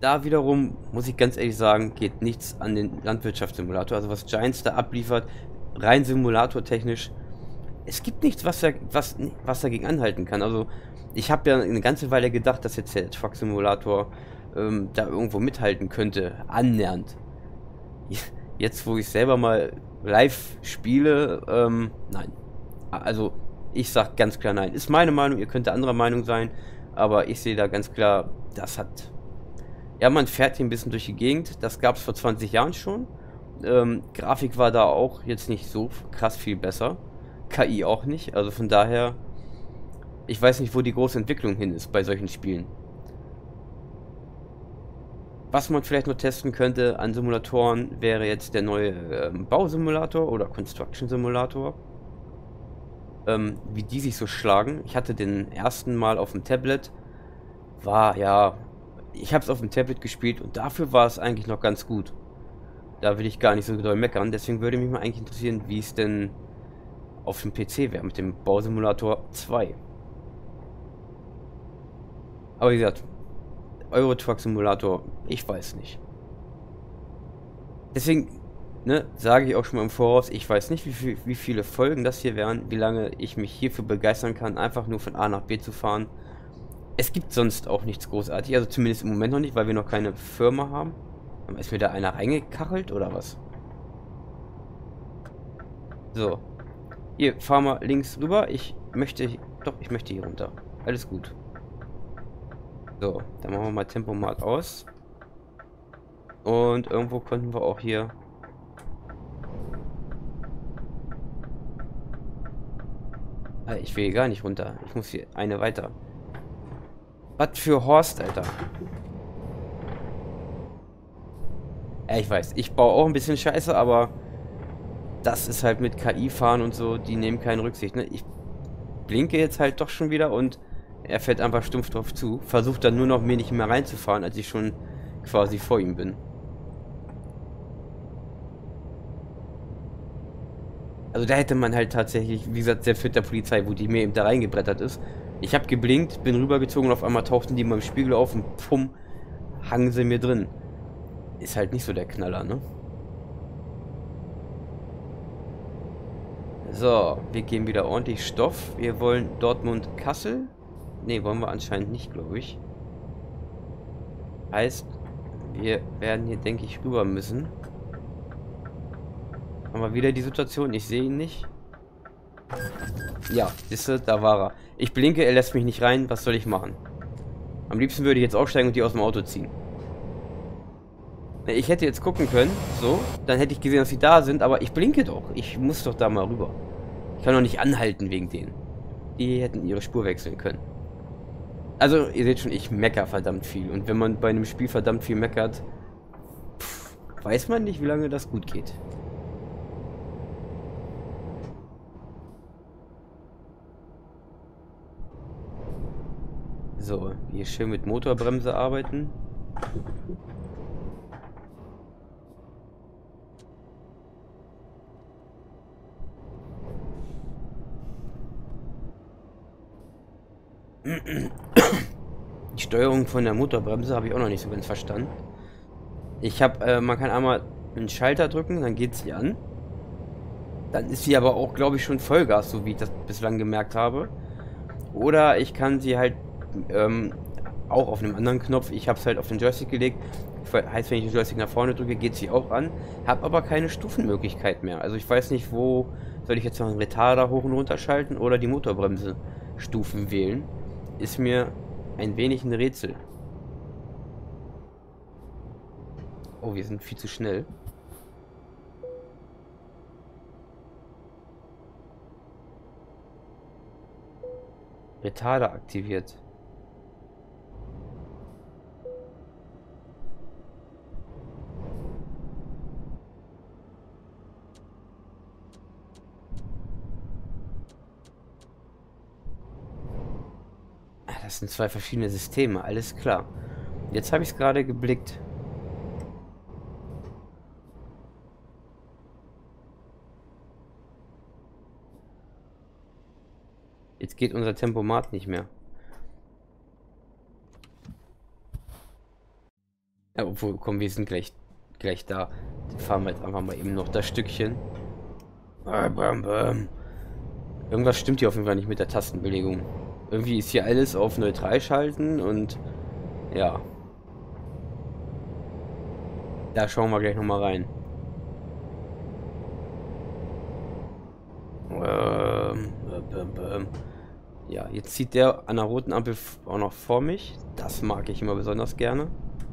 Da wiederum, muss ich ganz ehrlich sagen, geht nichts an den Landwirtschaftssimulator. Also was Giants da abliefert, rein simulatortechnisch, es gibt nichts, was dagegen anhalten kann. Also ich habe ja eine ganze Weile gedacht, dass jetzt der Truck Simulator da irgendwo mithalten könnte, annähernd. Jetzt, wo ich selber mal live spiele, nein. Also ich sag ganz klar nein. Ist meine Meinung, ihr könnt anderer Meinung sein, aber ich sehe da ganz klar, das hat... Ja, man fährt hier ein bisschen durch die Gegend, das gab es vor 20 Jahren schon. Grafik war da auch jetzt nicht so krass viel besser. KI auch nicht, also von daher, ich weiß nicht, wo die große Entwicklung hin ist bei solchen Spielen. Was man vielleicht noch testen könnte an Simulatoren, wäre jetzt der neue Bausimulator oder Construction Simulator. Wie die sich so schlagen. Ich hatte den ersten Mal auf dem Tablet. War, ja, ich habe es auf dem Tablet gespielt und dafür war es eigentlich noch ganz gut. Da will ich gar nicht so doll meckern. Deswegen würde mich mal eigentlich interessieren, wie es denn auf dem PC wäre mit dem Bausimulator 2. Aber wie gesagt, Euro Truck Simulator, ich weiß nicht. Deswegen, ne, sage ich auch schon mal im Voraus, ich weiß nicht, wie viele Folgen das hier wären, wie lange ich mich hierfür begeistern kann, einfach nur von A nach B zu fahren. Es gibt sonst auch nichts großartig, also zumindest im Moment noch nicht, weil wir noch keine Firma haben. Ist mir da einer reingekachelt oder was? So. Hier, fahr mal links rüber. Ich möchte... Doch, ich möchte hier runter. Alles gut. So, dann machen wir mal Tempomat aus. Und irgendwo konnten wir auch hier... Ich will hier gar nicht runter. Ich muss hier eine weiter. Was für Horst, Alter. Ich weiß, ich baue auch ein bisschen Scheiße, aber das ist halt mit KI fahren und so, die nehmen keine Rücksicht, ne? Ich blinke jetzt halt doch schon wieder und er fährt einfach stumpf drauf zu, versucht dann nur noch mir nicht mehr reinzufahren, als ich schon quasi vor ihm bin. Also da hätte man halt tatsächlich, wie gesagt, selbst mit der Polizei, wo die mir eben da reingebrettert ist. Ich habe geblinkt, bin rübergezogen und auf einmal tauchten die mal im Spiegel auf und pum, hangen sie mir drin. Ist halt nicht so der Knaller, ne? So, wir geben wieder ordentlich Stoff. Wir wollen Dortmund-Kassel. Ne, wollen wir anscheinend nicht, glaube ich. Heißt, wir werden hier, denke ich, rüber müssen. Haben wir wieder die Situation, ich sehe ihn nicht. Ja, siehste, da war er. Ich blinke, er lässt mich nicht rein. Was soll ich machen? Am liebsten würde ich jetzt aussteigen und die aus dem Auto ziehen. Ich hätte jetzt gucken können, so, dann hätte ich gesehen, dass sie da sind, aber ich blinke doch. Ich muss doch da mal rüber. Ich kann doch nicht anhalten wegen denen. Die hätten ihre Spur wechseln können. Also, ihr seht schon, ich mecker verdammt viel. Und wenn man bei einem Spiel verdammt viel meckert, weiß man nicht, wie lange das gut geht. So, hier schön mit Motorbremse arbeiten. Die Steuerung von der Motorbremse habe ich auch noch nicht so ganz verstanden. Man kann einmal einen Schalter drücken, dann geht sie an. Dann ist sie aber auch, glaube ich, schon Vollgas, so wie ich das bislang gemerkt habe. Oder ich kann sie halt auch auf einem anderen Knopf, ich habe es halt auf den Joystick gelegt. Heißt, wenn ich den Joystick nach vorne drücke, geht sie auch an. Habe aber keine Stufenmöglichkeit mehr. Also ich weiß nicht, wo soll ich jetzt noch einen Retarder hoch und runter schalten oder die Motorbremse Stufen wählen. Ist mir ein wenig ein Rätsel. Oh, wir sind viel zu schnell. Retarder aktiviert. Das sind zwei verschiedene Systeme, alles klar. Jetzt habe ich es gerade geblickt. Jetzt geht unser Tempomat nicht mehr. Ja, obwohl, komm, wir sind gleich da. Dann fahren wir jetzt einfach mal eben noch das Stückchen. Bam, bam. Irgendwas stimmt hier auf jeden Fall nicht mit der Tastenbelegung. Irgendwie ist hier alles auf neutral schalten und ja. Da schauen wir gleich nochmal rein. Ja, jetzt zieht der an der roten Ampel auch noch vor mich. Das mag ich immer besonders gerne.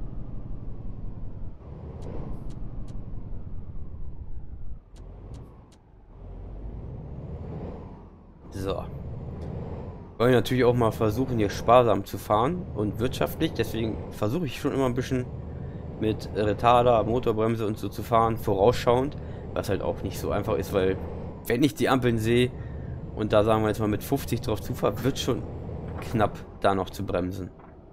So. Wollen natürlich auch mal versuchen, hier sparsam zu fahren und wirtschaftlich. Deswegen versuche ich schon immer ein bisschen mit Retarder, Motorbremse und so zu fahren, vorausschauend. Was halt auch nicht so einfach ist, weil wenn ich die Ampeln sehe und da sagen wir jetzt mal mit 50 drauf zufahre, wird schon knapp, da noch zu bremsen.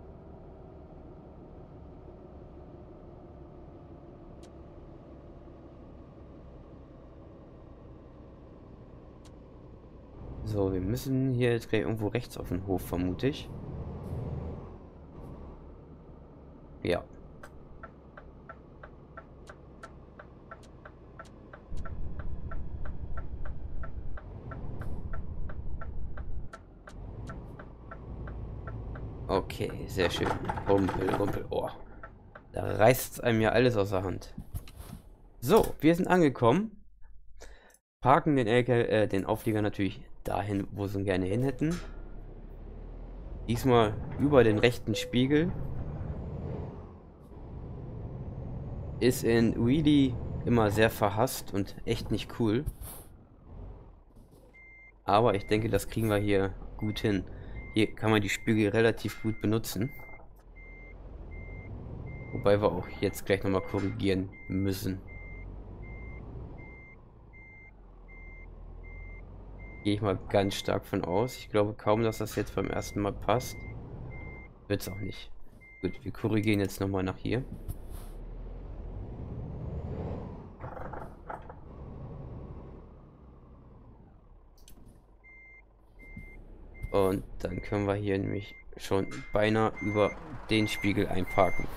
So, wir müssen hier jetzt gleich irgendwo rechts auf den Hof, vermute ich. Ja. Okay, sehr schön. Rumpel, rumpel. Oh. Da reißt es einem ja alles aus der Hand. So, wir sind angekommen. Parken den den Auflieger natürlich dahin, wo sie ihn gerne hin hätten. Diesmal über den rechten Spiegel. Ist in Wheelie immer sehr verhasst und echt nicht cool. Aber ich denke, das kriegen wir hier gut hin. Hier kann man die Spiegel relativ gut benutzen. Wobei wir auch jetzt gleich nochmal korrigieren müssen. Gehe ich mal ganz stark von aus. Ich glaube kaum, dass das jetzt beim ersten Mal passt. Wird es auch nicht. Gut, wir korrigieren jetzt nochmal nach hier. Und dann können wir hier nämlich schon beinahe über den Spiegel einparken.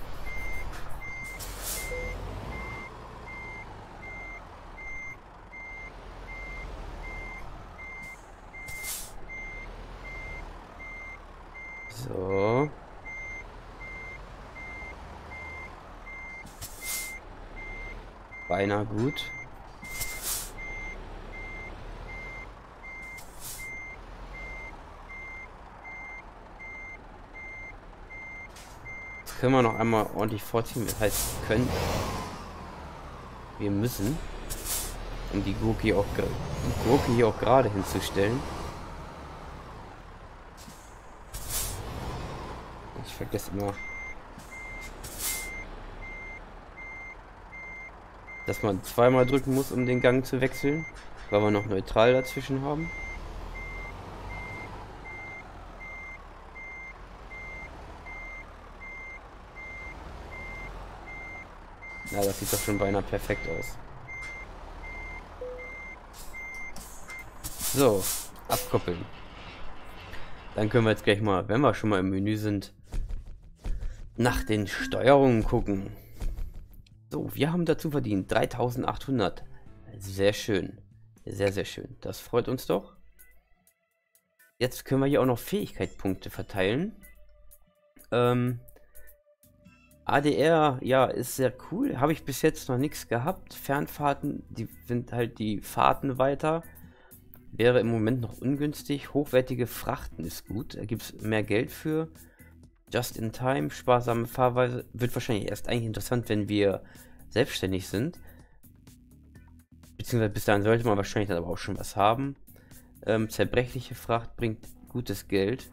So. Beinahe gut. Jetzt können wir noch einmal ordentlich vorziehen. Das heißt, können. Wir müssen. Um die Gurke hier auch gerade hinzustellen. Ich vergesse immer, dass man zweimal drücken muss, um den Gang zu wechseln, weil wir noch neutral dazwischen haben. Na, das sieht doch schon beinahe perfekt aus. So, abkoppeln. Dann können wir jetzt gleich mal, wenn wir schon mal im Menü sind, nach den Steuerungen gucken. So, wir haben dazu verdient 3800. Sehr schön. Sehr, sehr schön. Das freut uns doch. Jetzt können wir hier auch noch Fähigkeitspunkte verteilen. ADR, ja, ist sehr cool. Habe ich bis jetzt noch nichts gehabt. Fernfahrten, die sind halt die Fahrten weiter. Wäre im Moment noch ungünstig. Hochwertige Frachten ist gut. Da gibt es mehr Geld für. Just in time, sparsame Fahrweise. Wird wahrscheinlich erst eigentlich interessant, wenn wir selbstständig sind. Beziehungsweise bis dahin sollte man wahrscheinlich dann aber auch schon was haben. Zerbrechliche Fracht bringt gutes Geld.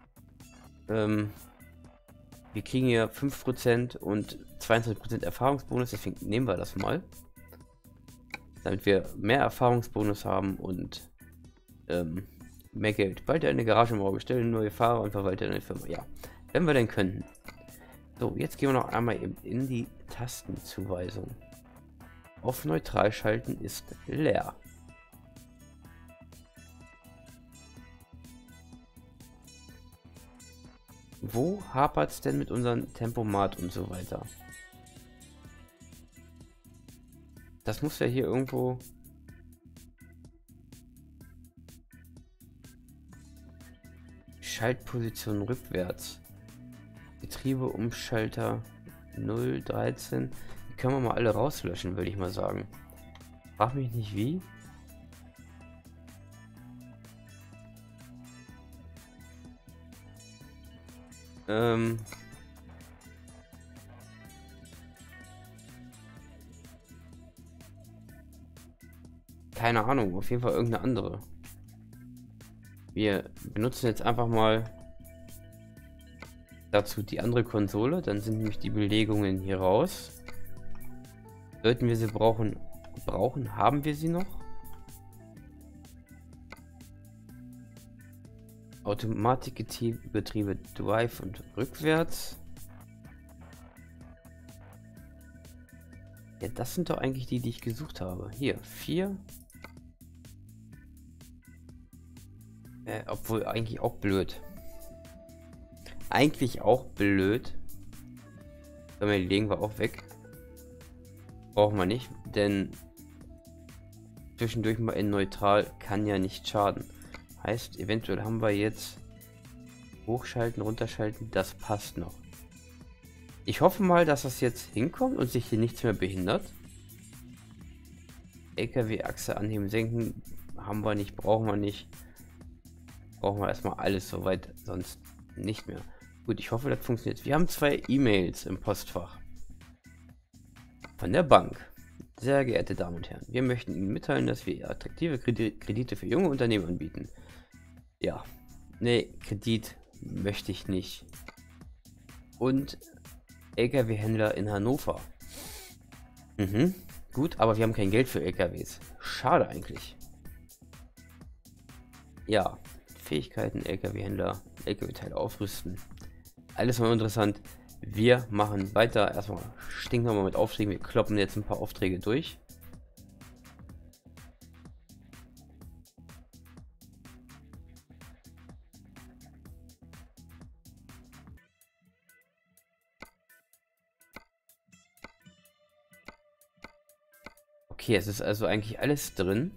Wir kriegen hier 5% und 22% Erfahrungsbonus, deswegen nehmen wir das mal. Damit wir mehr Erfahrungsbonus haben und mehr Geld. Bald eine Garagenmauer bestellen, neue Fahrer und verwalten eine Firma. Ja, wenn wir denn könnten. So, jetzt gehen wir noch einmal eben in die Tastenzuweisung. Auf neutral schalten ist leer. Wo hapert es denn mit unserem Tempomat und so weiter? Das muss ja hier irgendwo... Schaltposition rückwärts. Getriebeumschalter 013. Die können wir mal alle rauslöschen, würde ich mal sagen. Frag mich nicht wie. Keine Ahnung, auf jeden Fall irgendeine andere. Wir benutzen jetzt einfach mal dazu die andere Konsole, dann sind nämlich die Belegungen hier raus. Sollten wir sie brauchen, haben wir sie noch? Automatikgetriebe Drive und rückwärts. Ja, das sind doch eigentlich die, die ich gesucht habe. Hier, 4. Obwohl, eigentlich auch blöd. Eigentlich auch blöd. Die legen wir auch weg. Brauchen wir nicht, denn zwischendurch mal in neutral kann ja nicht schaden. Heißt, eventuell haben wir jetzt hochschalten, runterschalten, das passt noch. Ich hoffe mal, dass das jetzt hinkommt und sich hier nichts mehr behindert. LKW-Achse anheben, senken haben wir nicht, brauchen wir nicht. Brauchen wir erstmal alles soweit, sonst nicht mehr. Gut, ich hoffe, das funktioniert. Wir haben 2 E-Mails im Postfach. Von der Bank. Sehr geehrte Damen und Herren, wir möchten Ihnen mitteilen, dass wir attraktive Kredite für junge Unternehmen anbieten. Ja, nee, Kredit möchte ich nicht. Und LKW-Händler in Hannover. Gut, aber wir haben kein Geld für LKWs. Schade eigentlich. Ja, Fähigkeiten, LKW-Händler, LKW-Teile aufrüsten. Alles mal interessant. Wir machen weiter. Erstmal stinken wir mal mit Aufträgen. Wir kloppen jetzt ein paar Aufträge durch. Okay, es ist also eigentlich alles drin.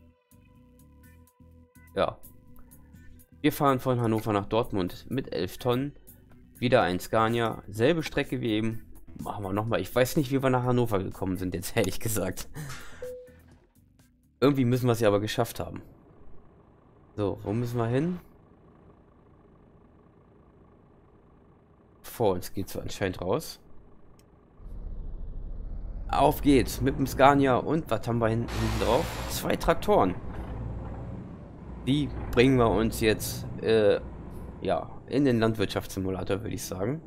Ja. Wir fahren von Hannover nach Dortmund mit 11 Tonnen. Wieder ein Scania. Selbe Strecke wie eben. Machen wir nochmal. Ich weiß nicht, wie wir nach Hannover gekommen sind, jetzt ehrlich gesagt. Irgendwie müssen wir es ja aber geschafft haben. So, wo müssen wir hin? Vor uns geht es anscheinend raus. Auf geht's mit dem Scania und was haben wir hinten drauf? 2 Traktoren. Die bringen wir uns jetzt ja, in den Landwirtschaftssimulator, würde ich sagen.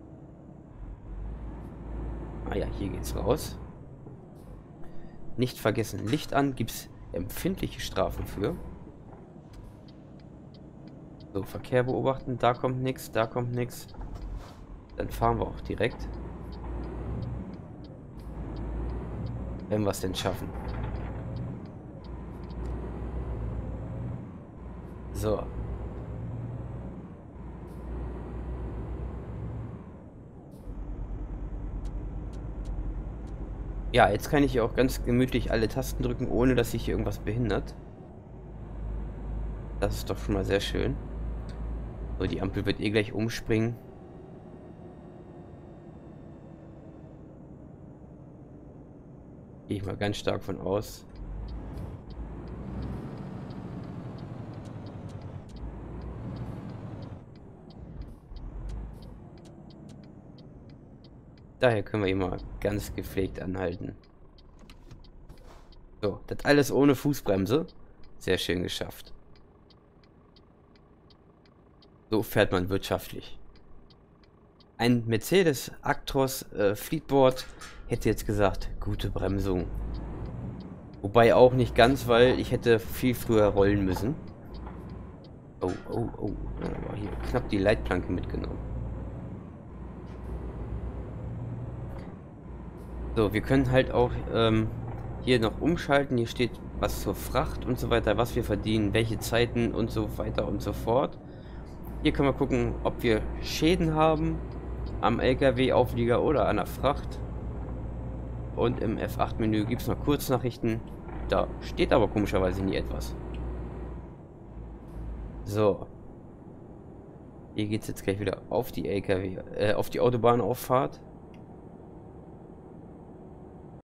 Ah ja, hier geht's raus. Nicht vergessen, Licht an, gibt's empfindliche Strafen für. So, Verkehr beobachten, da kommt nichts, da kommt nichts. Dann fahren wir auch direkt. Wenn wir es denn schaffen. So. Ja, jetzt kann ich hier auch ganz gemütlich alle Tasten drücken, ohne dass sich hier irgendwas behindert. Das ist doch schon mal sehr schön. So, die Ampel wird eh gleich umspringen. Gehe ich mal ganz stark von aus. Daher können wir ihn mal ganz gepflegt anhalten. So, das alles ohne Fußbremse. Sehr schön geschafft. So fährt man wirtschaftlich. Ein Mercedes Actros Fleetboard hätte jetzt gesagt, gute Bremsung. Wobei auch nicht ganz, weil ich hätte viel früher rollen müssen. Oh, oh, oh. Aber hier knapp die Leitplanke mitgenommen. So, wir können halt auch hier noch umschalten. Hier steht was zur Fracht und so weiter, was wir verdienen, welche Zeiten und so weiter und so fort. Hier können wir gucken, ob wir Schäden haben am LKW-Auflieger oder an der Fracht. Und im F8-Menü gibt es noch Kurznachrichten. Da steht aber komischerweise nie etwas. So. Hier geht es jetzt gleich wieder auf die LKW, auf die Autobahnauffahrt.